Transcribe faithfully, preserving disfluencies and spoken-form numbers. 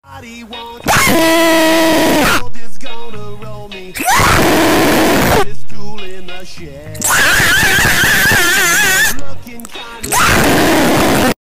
Body wants world is gonna roll me. It's cool in the shed.